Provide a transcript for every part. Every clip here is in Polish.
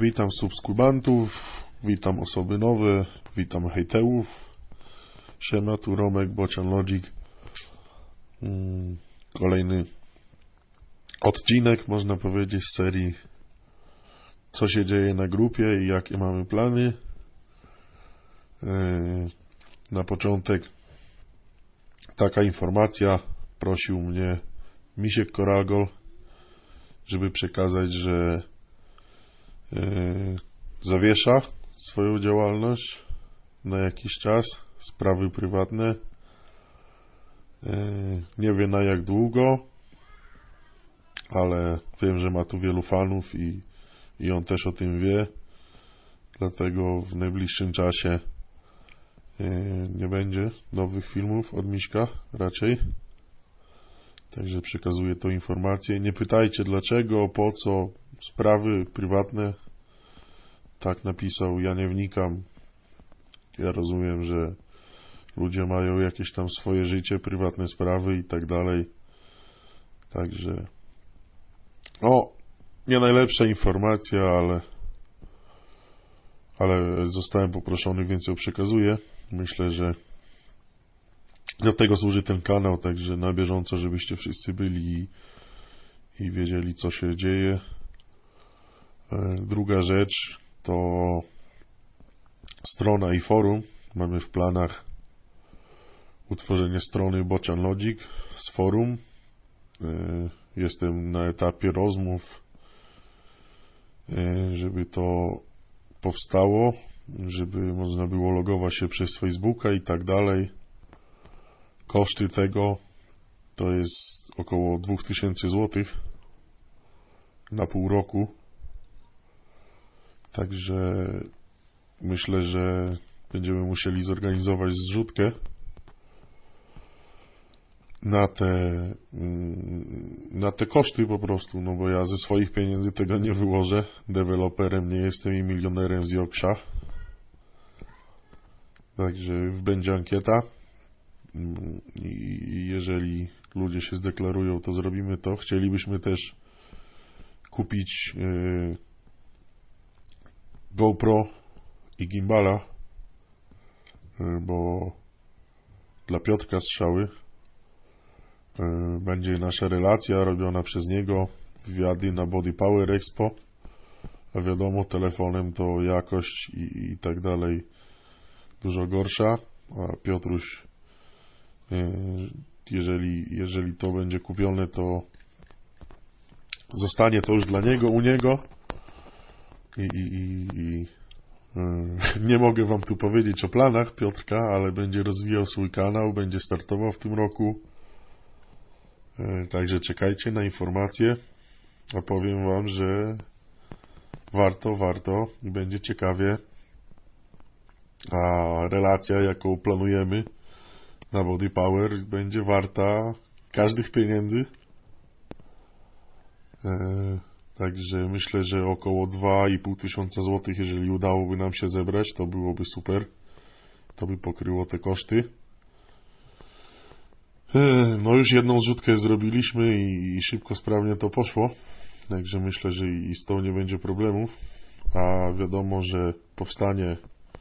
Witam subskrybentów, witam osoby nowe, witam hejtełów. Siema, tu Romek, Bocian Logic. Kolejny odcinek, można powiedzieć, z serii co się dzieje na grupie i jakie mamy plany. Na początek taka informacja. Prosił mnie Misiek Koralgol, żeby przekazać, że zawiesza swoją działalność na jakiś czas, sprawy prywatne. Nie wie na jak długo, ale wiem, że ma tu wielu fanów i on też o tym wie, dlatego w najbliższym czasie nie będzie nowych filmów od Miśka raczej. Także przekazuję tą informację. Nie pytajcie dlaczego, po co, sprawy prywatne. Tak napisał, ja nie wnikam. Ja rozumiem, że ludzie mają jakieś tam swoje życie, prywatne sprawy i tak dalej. Także nie najlepsza informacja, ale zostałem poproszony, więc ją przekazuję. Myślę, że do tego służy ten kanał, także na bieżąco, żebyście wszyscy byli i wiedzieli, co się dzieje. Druga rzecz to strona i forum. Mamy w planach utworzenie strony Bocian Logic z forum. Jestem na etapie rozmów, żeby to powstało, żeby można było logować się przez Facebooka i tak dalej. Koszty tego to jest około 2000 zł na pół roku. Także myślę, że będziemy musieli zorganizować zrzutkę na te koszty po prostu, no bo ja ze swoich pieniędzy tego nie wyłożę. Deweloperem nie jestem i milionerem z Yorksha. Także będzie ankieta i jeżeli ludzie się zdeklarują, to zrobimy to. Chcielibyśmy też kupić GoPro i gimbala, bo dla Piotrka strzały będzie nasza relacja robiona przez niego, wywiady na Body Power Expo, a wiadomo, telefonem to jakość i tak dalej dużo gorsza, a Piotruś, jeżeli to będzie kupione, to zostanie to już dla niego, u niego i nie mogę wam tu powiedzieć o planach Piotrka, ale będzie rozwijał swój kanał, będzie startował w tym roku. Także czekajcie na informacje, a powiem wam, że warto i będzie ciekawie. A relacja, jaką planujemy na Body Power, będzie warta każdych pieniędzy. Także myślę, że około 2500 zł, jeżeli udałoby nam się zebrać, to byłoby super. To by pokryło te koszty. No już jedną zrzutkę zrobiliśmy i szybko, sprawnie to poszło. Także myślę, że i z tą nie będzie problemów. A wiadomo, że powstanie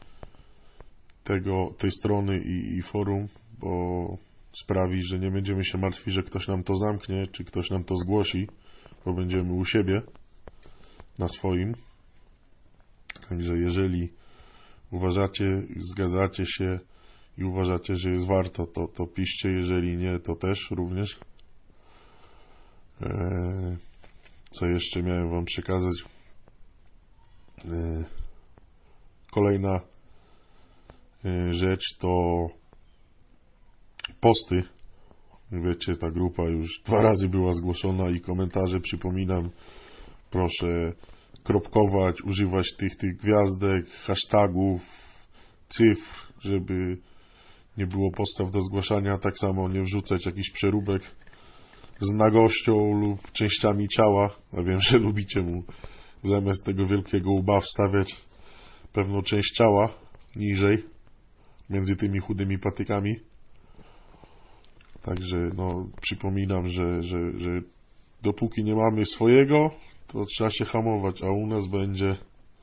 tej strony i forum, bo sprawi, że nie będziemy się martwić, że ktoś nam to zamknie, czy ktoś nam to zgłosi, bo będziemy u siebie na swoim. Także jeżeli uważacie, zgadzacie się i uważacie, że jest warto, to piszcie, jeżeli nie, to też również. Co jeszcze miałem wam przekazać? Kolejna rzecz to posty. Wiecie, ta grupa już 2 razy była zgłoszona i komentarze, przypominam, proszę kropkować, używać tych gwiazdek, hashtagów, cyfr, żeby nie było podstaw do zgłaszania. Tak samo nie wrzucać jakichś przeróbek z nagością lub częściami ciała, a wiem, że lubicie mu zamiast tego wielkiego łba wstawiać pewną część ciała niżej, między tymi chudymi patykami. Także przypominam, że dopóki nie mamy swojego, to trzeba się hamować, a u nas będzie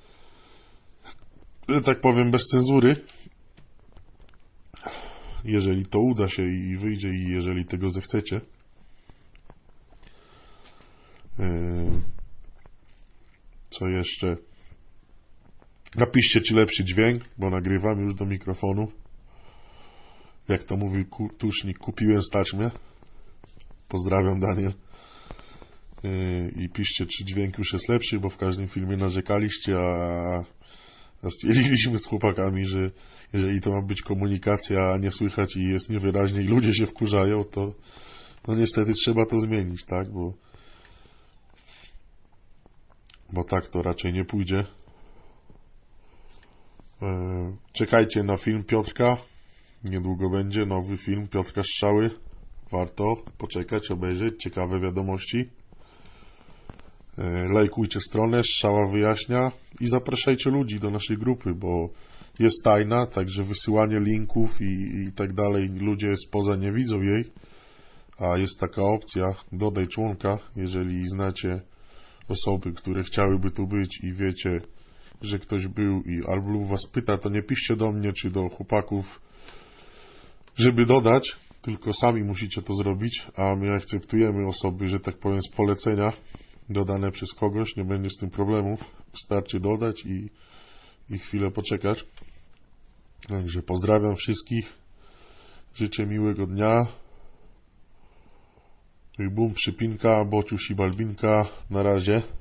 że tak powiem, bez cenzury. Jeżeli to uda się i wyjdzie, i jeżeli tego zechcecie. Co jeszcze? Napiszcie, czy lepszy dźwięk, bo nagrywam już do mikrofonu. Jak to mówił Tusznik, kupiłem stać mnie. Pozdrawiam, Daniel. I piszcie, czy dźwięk już jest lepszy, bo w każdym filmie narzekaliście, a stwierdziliśmy z chłopakami, że jeżeli to ma być komunikacja, a nie słychać i jest niewyraźnie i ludzie się wkurzają, to no niestety trzeba to zmienić, tak? Bo tak to raczej nie pójdzie. Czekajcie na film Piotrka. Niedługo będzie nowy film Piotrka Strzały. Warto poczekać, obejrzeć. Ciekawe wiadomości. Lajkujcie stronę Strzała Wyjaśnia i zapraszajcie ludzi do naszej grupy, bo jest tajna, także wysyłanie linków i tak dalej, ludzie spoza nie widzą jej, a jest taka opcja, dodaj członka, jeżeli znacie osoby, które chciałyby tu być i wiecie, że ktoś był i albo was pyta, to nie piszcie do mnie czy do chłopaków, żeby dodać, tylko sami musicie to zrobić, a my akceptujemy osoby, że tak powiem, z polecenia dodane przez kogoś, nie będzie z tym problemów, wystarczy dodać i chwilę poczekać. Także pozdrawiam wszystkich, życzę miłego dnia. Bum, przypinka, Bociuś i Balbinka, na razie.